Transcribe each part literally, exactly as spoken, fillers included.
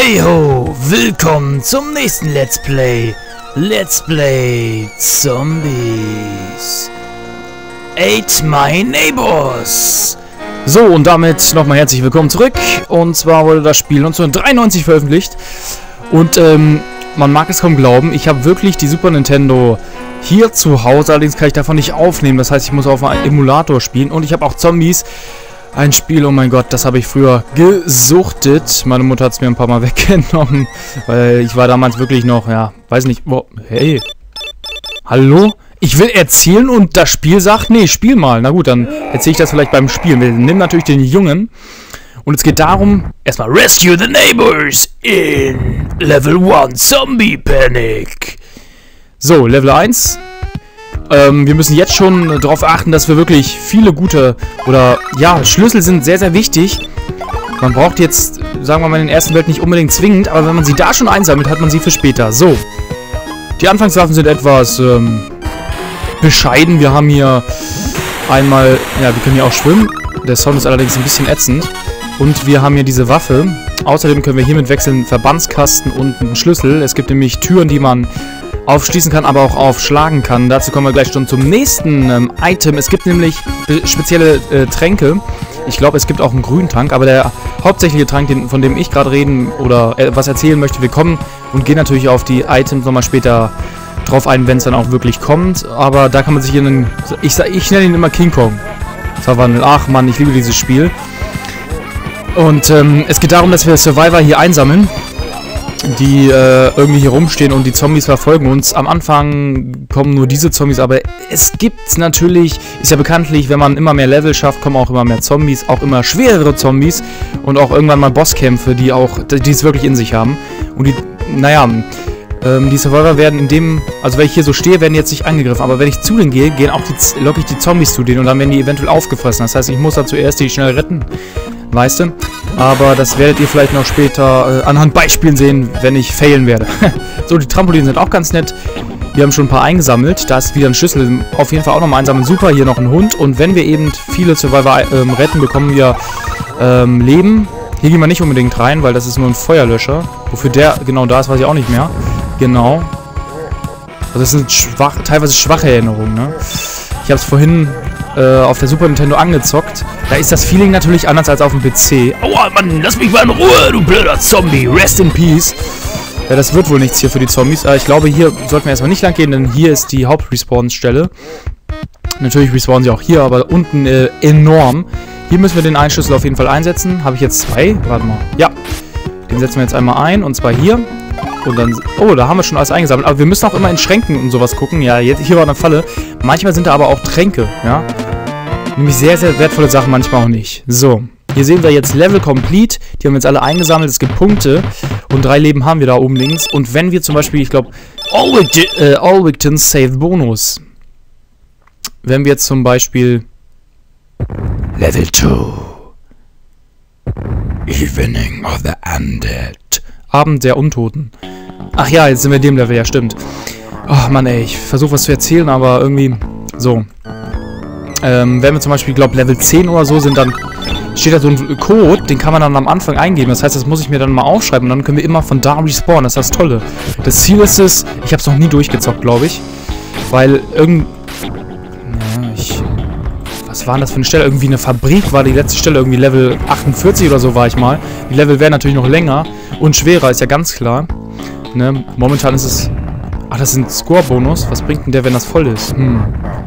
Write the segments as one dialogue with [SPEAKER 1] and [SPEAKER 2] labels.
[SPEAKER 1] Hey ho, willkommen zum nächsten Let's Play. Let's Play Zombies. Ate my neighbors. So, und damit nochmal herzlich willkommen zurück. Und zwar wurde das Spiel neunzehnhundertdreiundneunzig veröffentlicht. Und ähm, man mag es kaum glauben, ich habe wirklich die Super Nintendo hier zu Hause. Allerdings kann ich davon nicht aufnehmen. Das heißt, ich muss auf einem Emulator spielen. Und ich habe auch Zombies. Ein Spiel, oh mein Gott, das habe ich früher gesuchtet. Meine Mutter hat es mir ein paar Mal weggenommen, weil ich war damals wirklich noch, ja, weiß nicht, oh, hey, hallo? Ich will erzählen und das Spiel sagt, nee, spiel mal. Na gut, dann erzähle ich das vielleicht beim Spielen. Wir nehmen natürlich den Jungen und es geht darum, erstmal Rescue the Neighbors in Level eins Zombie Panic. So, Level eins. Ähm, wir müssen jetzt schon darauf achten, dass wir wirklich viele gute, oder ja, Schlüssel sind sehr, sehr wichtig. Man braucht jetzt, sagen wir mal, in der ersten Welt nicht unbedingt zwingend, aber wenn man sie da schon einsammelt, hat man sie für später. So, die Anfangswaffen sind etwas ähm, bescheiden. Wir haben hier einmal, ja, wir können hier auch schwimmen. Der Sound ist allerdings ein bisschen ätzend. Und wir haben hier diese Waffe. Außerdem können wir hiermit wechseln Verbandskasten und einen Schlüssel. Es gibt nämlich Türen, die man aufschließen kann, aber auch aufschlagen kann. Dazu kommen wir gleich schon zum nächsten ähm, Item. Es gibt nämlich spezielle äh, Tränke. Ich glaube, es gibt auch einen grünen Trank, aber der hauptsächliche Trank, den, von dem ich gerade reden oder äh, was erzählen möchte, wir kommen und gehen natürlich auf die Items nochmal später drauf ein, wenn es dann auch wirklich kommt. Aber da kann man sich in einen, ich, ich nenne ihn immer King Kong verwandeln. Ach Mann, ich liebe dieses Spiel. Und ähm, es geht darum, dass wir Survivor hier einsammeln, die äh, irgendwie hier rumstehen und die Zombies verfolgen uns. Am Anfang kommen nur diese Zombies, aber es gibt natürlich, ist ja bekanntlich, wenn man immer mehr Level schafft, kommen auch immer mehr Zombies, auch immer schwerere Zombies und auch irgendwann mal Bosskämpfe, die auch, die es wirklich in sich haben. Und die, naja, ähm, die Survivor werden in dem, also wenn ich hier so stehe, werden die jetzt nicht angegriffen, aber wenn ich zu denen gehe, gehen auch die, locke ich die Zombies zu denen und dann werden die eventuell aufgefressen. Das heißt, ich muss da zuerst die schnell retten. Weißt du? Aber das werdet ihr vielleicht noch später äh, anhand Beispielen sehen, wenn ich failen werde. So, die Trampolinen sind auch ganz nett. Wir haben schon ein paar eingesammelt. Da ist wieder ein Schlüssel. Auf jeden Fall auch nochmal einsammeln. Super, hier noch ein Hund. Und wenn wir eben viele Survivor ähm, retten, bekommen wir ähm, Leben. Hier gehen wir nicht unbedingt rein, weil das ist nur ein Feuerlöscher. Wofür der genau da ist, weiß ich auch nicht mehr. Genau. Also das sind schwach, teilweise schwache Erinnerungen, ne? Ich habe es vorhin äh, auf der Super Nintendo angezockt. Da ist das Feeling natürlich anders als auf dem P C. Aua, Mann, lass mich mal in Ruhe, du blöder Zombie. Rest in Peace. Ja, das wird wohl nichts hier für die Zombies. Äh, ich glaube, hier sollten wir erstmal nicht lang gehen, denn hier ist die Haupt-Respawn-Stelle. Natürlich respawnen sie auch hier, aber unten äh, enorm. Hier müssen wir den einen Schlüssel auf jeden Fall einsetzen. Habe ich jetzt zwei? Warte mal. Ja. Den setzen wir jetzt einmal ein, und zwar hier. Und dann, oh, da haben wir schon alles eingesammelt. Aber wir müssen auch immer in Schränken und sowas gucken. Ja, jetzt, hier war eine Falle. Manchmal sind da aber auch Tränke, ja. Nämlich sehr, sehr wertvolle Sachen, manchmal auch nicht. So, hier sehen wir jetzt Level Complete. Die haben wir jetzt alle eingesammelt. Es gibt Punkte. Und drei Leben haben wir da oben links. Und wenn wir zum Beispiel, ich glaube, All, äh, all Victims Save Bonus. Wenn wir jetzt zum Beispiel Level zwei Evening of the Undead. Abend der Untoten. Ach ja, jetzt sind wir in dem Level, ja stimmt. Ach Mann ey, ich versuche was zu erzählen, aber irgendwie so. Ähm, wenn wir zum Beispiel, glaube Level zehn oder so sind, dann steht da so ein Code, den kann man dann am Anfang eingeben. Das heißt, das muss ich mir dann mal aufschreiben und dann können wir immer von da respawnen. Das ist das Tolle. Das Ziel ist es, ich habe es noch nie durchgezockt, glaube ich. Weil irgend... Ja, ich... Was war denn das für eine Stelle? Irgendwie eine Fabrik war die letzte Stelle, irgendwie Level achtundvierzig oder so war ich mal. Die Level wären natürlich noch länger und schwerer, ist ja ganz klar. Ne? Momentan ist es... Ach, das ist ein Score-Bonus. Was bringt denn der, wenn das voll ist? Hm.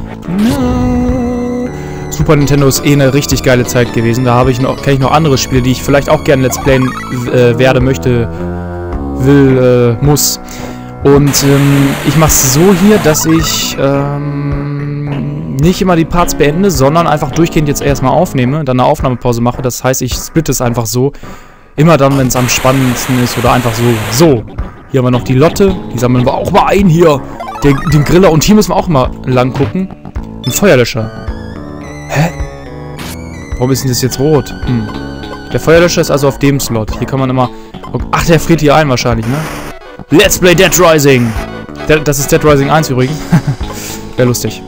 [SPEAKER 1] No. Super Nintendo ist eh eine richtig geile Zeit gewesen. Da habe ich noch, kenne ich noch andere Spiele, die ich vielleicht auch gerne Let's Playen äh, werde, möchte, will, äh, muss. Und ähm, ich mache es so hier, dass ich ähm, nicht immer die Parts beende, sondern einfach durchgehend jetzt erstmal aufnehme, dann eine Aufnahmepause mache. Das heißt, ich splitte es einfach so. Immer dann, wenn es am spannendsten ist oder einfach so. So, hier haben wir noch die Lotte. Die sammeln wir auch mal ein hier. Den, den Griller. Und hier müssen wir auch mal lang gucken. Ein Feuerlöscher. Hä? Warum ist denn das jetzt rot? Hm. Der Feuerlöscher ist also auf dem Slot. Hier kann man immer... Ach, der friert hier ein wahrscheinlich, ne? Let's Play Dead Rising. Das ist Dead Rising eins übrigens. Wäre lustig.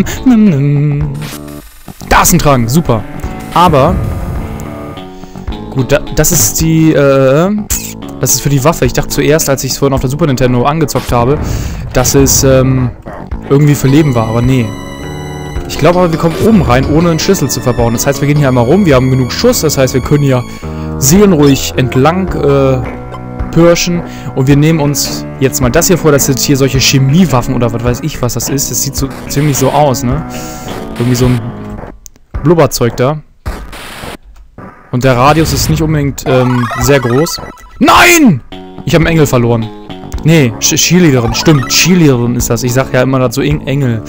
[SPEAKER 1] Da ist ein Trank, super. Aber Gut, da, das ist die, äh, das ist für die Waffe. Ich dachte zuerst, als ich es vorhin auf der Super Nintendo angezockt habe, dass es, ähm, irgendwie für Leben war, aber nee. Ich glaube aber, wir kommen oben rein, ohne einen Schlüssel zu verbauen. Das heißt, wir gehen hier einmal rum, wir haben genug Schuss, das heißt, wir können hier seelenruhig entlang, äh, pirschen. Und wir nehmen uns jetzt mal das hier vor, das sind hier solche Chemiewaffen oder was weiß ich, was das ist. Das sieht so ziemlich so aus, ne? Irgendwie so ein Blubberzeug da. Und der Radius ist nicht unbedingt ähm, sehr groß. Nein! Ich habe einen Engel verloren. Nee, Sch Cheerleaderin. Stimmt, Cheerleaderin ist das. Ich sag ja immer dazu Engel.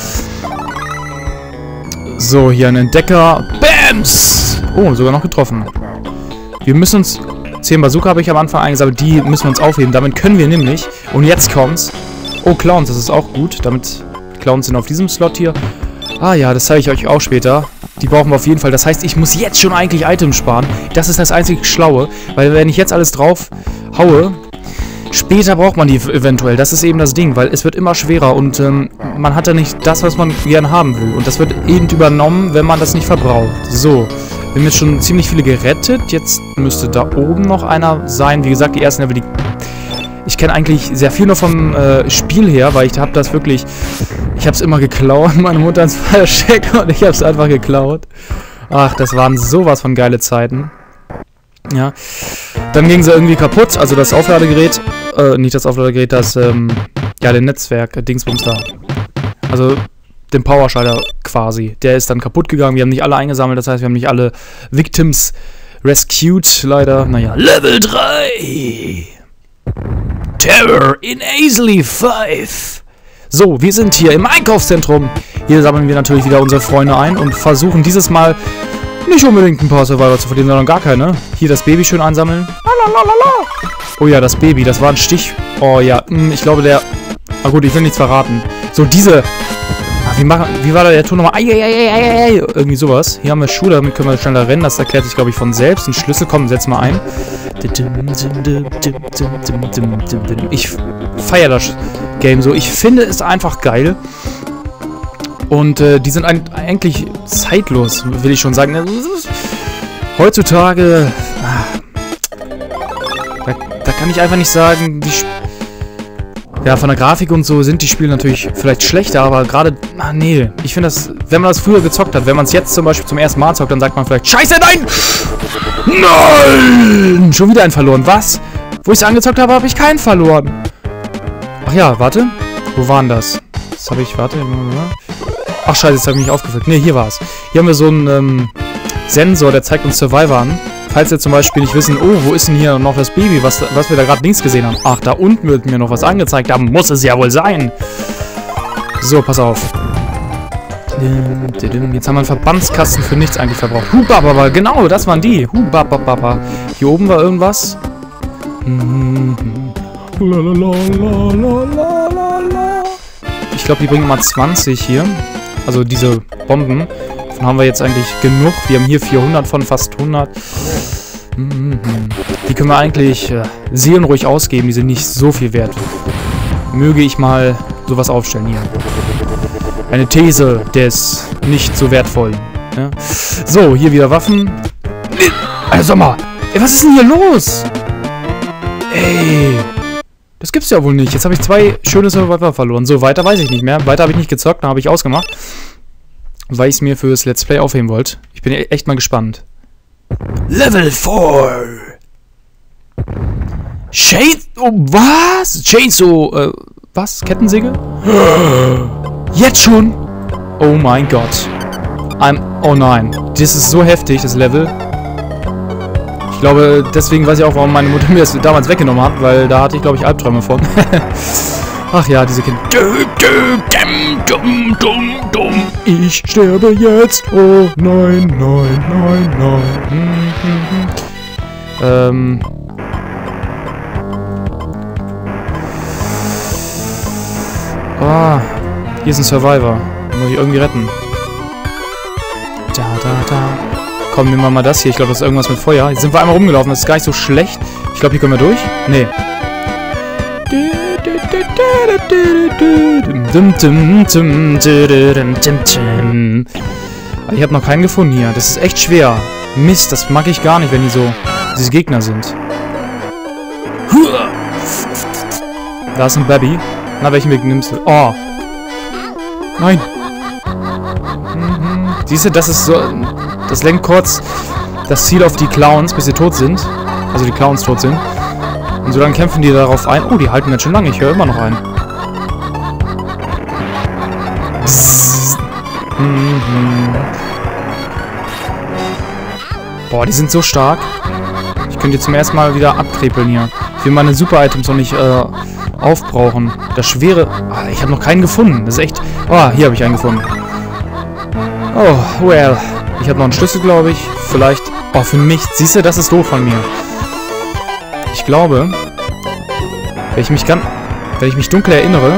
[SPEAKER 1] So, hier ein Entdecker. Bams! Oh, sogar noch getroffen. Wir müssen uns... zehn Bazooka habe ich am Anfang eingesammelt. Die müssen wir uns aufheben. Damit können wir nämlich... Und jetzt kommt's. Oh, Clowns, das ist auch gut. Damit Clowns sind auf diesem Slot hier. Ah ja, das zeige ich euch auch später. Die brauchen wir auf jeden Fall. Das heißt, ich muss jetzt schon eigentlich Items sparen. Das ist das einzig Schlaue. Weil wenn ich jetzt alles drauf haue, später braucht man die eventuell. Das ist eben das Ding. Weil es wird immer schwerer und ähm, man hat ja nicht das, was man gern haben will. Und das wird eben übernommen, wenn man das nicht verbraucht. So. Wir haben jetzt schon ziemlich viele gerettet. Jetzt müsste da oben noch einer sein. Wie gesagt, die ersten Level, die... Ich kenne eigentlich sehr viel noch vom äh, Spiel her, weil ich habe das wirklich... Ich habe es immer geklaut, meine Mutter ins Versteck und ich habe es einfach geklaut. Ach, das waren sowas von geile Zeiten. Ja. Dann ging sie irgendwie kaputt, also das Aufladegerät, äh, nicht das Aufladegerät, das, ähm, ja, den Netzwerk-Dingsbums da. Also, den Powerschalter quasi. Der ist dann kaputt gegangen, wir haben nicht alle eingesammelt, das heißt, wir haben nicht alle Victims rescued, leider. Naja, Level drei! Terror in Aisley fünf! So, wir sind hier im Einkaufszentrum. Hier sammeln wir natürlich wieder unsere Freunde ein und versuchen dieses Mal nicht unbedingt ein paar Survivor zu verlieren, sondern gar keine. Hier das Baby schön einsammeln. Oh ja, das Baby, das war ein Stich. Oh ja, ich glaube der... Na gut, ich will nichts verraten. So, diese... Ach, wie, machen, wie war da der Ton nochmal? Eieieiei, irgendwie sowas. Hier haben wir Schuhe, damit können wir schneller rennen. Das erklärt sich, glaube ich, von selbst. Ein Schlüssel, komm, setz mal ein. Ich feiere das Game so. Ich finde es einfach geil. Und äh, die sind eigentlich zeitlos, will ich schon sagen. Heutzutage... Da, da kann ich einfach nicht sagen, die... Ja, von der Grafik und so sind die Spiele natürlich vielleicht schlechter, aber gerade... Ah, nee. Ich finde das... Wenn man das früher gezockt hat, wenn man es jetzt zum Beispiel zum ersten Mal zockt, dann sagt man vielleicht... Scheiße, nein! Nein! Schon wieder einen verloren. Was? Wo ich es angezockt habe, habe ich keinen verloren. Ach ja, warte. Wo waren das? Das habe ich... Warte. Ach, scheiße, jetzt habe ich mich aufgefüllt. Ne, hier war es. Hier haben wir so einen ähm, Sensor, der zeigt uns Survivor an. Falls wir zum Beispiel nicht wissen, oh, wo ist denn hier noch das Baby, was, was wir da gerade links gesehen haben. Ach, da unten wird mir noch was angezeigt haben. Muss es ja wohl sein. So, pass auf. Jetzt haben wir einen Verbandskasten für nichts eigentlich verbraucht. Hubababa, genau, das waren die. Hubababa. Hier oben war irgendwas. Ich glaube, die bringen mal zwanzig hier. Also diese Bomben. Davon haben wir jetzt eigentlich genug. Wir haben hier vierhundert von, fast hundert. Die können wir eigentlich äh, seelenruhig ausgeben. Die sind nicht so viel wert. Möge ich mal sowas aufstellen hier. Eine These des nicht so wertvollen. Ja. So, hier wieder Waffen. Alter, sag mal. Ey, was ist denn hier los? Ey. Das gibt's ja wohl nicht. Jetzt habe ich zwei schöne Survivor verloren. So, weiter weiß ich nicht mehr. Weiter habe ich nicht gezockt. Dann habe ich ausgemacht. Weil ich es mir fürs Let's Play aufheben wollte. Ich bin echt mal gespannt. Level vier. Chain... Oh, was? Chainsaw... Äh, was? Kettensäge? Jetzt schon? Oh mein Gott. I'm... Oh nein. Das ist so heftig, das Level. Ich glaube, deswegen weiß ich auch, warum meine Mutter mir das damals weggenommen hat. Weil da hatte ich, glaube ich, Albträume von. Ach ja, diese Kinder. Ich sterbe jetzt. Oh nein, nein, nein, nein. Hm, hm, hm. Ähm. Ah, hier ist ein Survivor. Den muss ich irgendwie retten. Da, da, da. Komm, nehmen wir mal das hier. Ich glaube, das ist irgendwas mit Feuer. Jetzt sind wir einmal rumgelaufen. Das ist gar nicht so schlecht. Ich glaube, hier können wir durch. Nee. Ich habe noch keinen gefunden hier. Das ist echt schwer.
[SPEAKER 2] Mist, das mag ich gar nicht, wenn die so... diese Gegner sind. Da ist ein Baby. Na, welchen Weg nimmst du? Oh. Nein. Mhm. Siehst du, das ist so... Das lenkt kurz das Ziel auf die Clowns, bis sie tot sind. Also die Clowns tot sind. Und so dann kämpfen die darauf ein. Oh, die halten ganz schön lange. Ich höre immer noch einen. Mhm. Boah, die sind so stark. Ich könnte jetzt zum ersten Mal wieder abkrepeln hier. Ich will meine Super-Items noch nicht äh, aufbrauchen. Das schwere... Ah, ich habe noch keinen gefunden. Das ist echt... Oh, hier habe ich einen gefunden. Oh, well. Ich habe noch einen Schlüssel, glaube ich. Vielleicht... Oh, für mich. Siehst du, das ist doof von mir. Ich glaube... Wenn ich mich ganz... Wenn ich mich dunkel erinnere...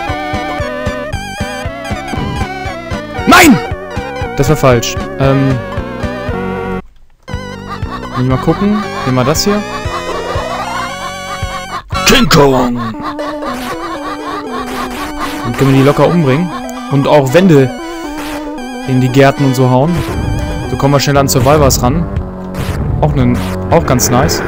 [SPEAKER 2] Nein! Das war falsch. Ähm... Muss ich mal gucken. Nehmen wir das hier.
[SPEAKER 1] King Kong!
[SPEAKER 2] Dann können wir die locker umbringen. Und auch Wände in die Gärten und so hauen. So kommen wir schnell an Survivors ran. Auch, ne, auch ganz nice.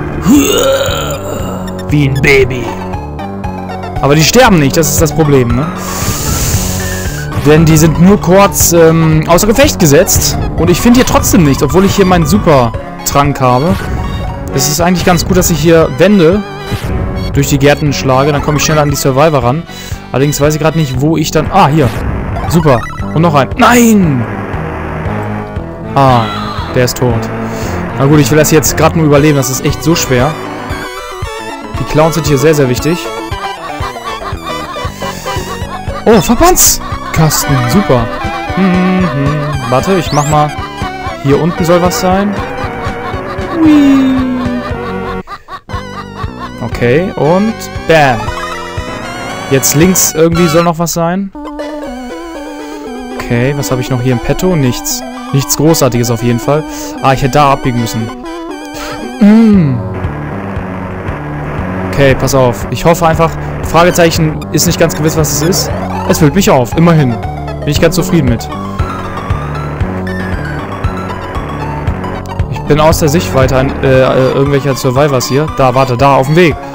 [SPEAKER 1] Wie ein Baby.
[SPEAKER 2] Aber die sterben nicht, das ist das Problem, ne? Denn die sind nur kurz ähm, außer Gefecht gesetzt. Und ich finde hier trotzdem nichts, obwohl ich hier meinen Super-Trank habe. Es ist eigentlich ganz gut, dass ich hier Wände durch die Gärten schlage. Dann komme ich schneller an die Survivor ran. Allerdings weiß ich gerade nicht, wo ich dann... Ah, hier. Super. Und noch ein. Nein! Ah, der ist tot. Na gut, ich will das jetzt gerade nur überleben. Das ist echt so schwer. Die Clowns sind hier sehr, sehr wichtig. Oh, Verbandskasten. Super. Hm, hm. Warte, ich mach mal... Hier unten soll was sein. Hui. Okay, und bam. Jetzt links irgendwie soll noch was sein. Okay, was habe ich noch hier im Petto? Nichts. Nichts Großartiges auf jeden Fall. Ah, ich hätte da abbiegen müssen. Mm. Okay, pass auf. Ich hoffe einfach, Fragezeichen ist nicht ganz gewiss, was es ist. Es füllt mich auf, immerhin. Bin ich ganz zufrieden mit. Ich bin aus der Sichtweite äh, äh, irgendwelcher Survivors hier. Da, warte, da, auf dem Weg.